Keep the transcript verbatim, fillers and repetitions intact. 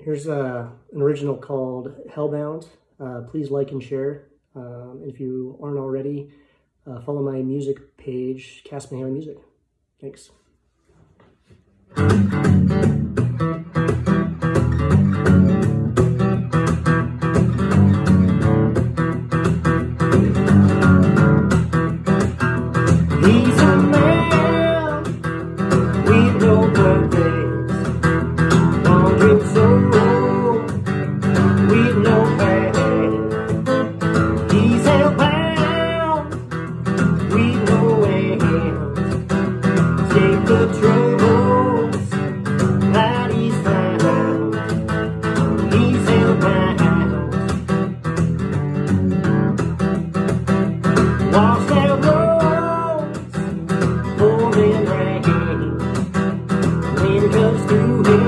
Here's uh, an original called Hellbound. Uh, please like and share. Um, if you aren't already, uh, follow my music page, Kaspen Music. Thanks. He's a man with no birthdays, wandering solo with no past. He's hellbound with no end. Take the troubles that he's found. He's hellbound. Walks that road, pouring rain. Wind comes through him.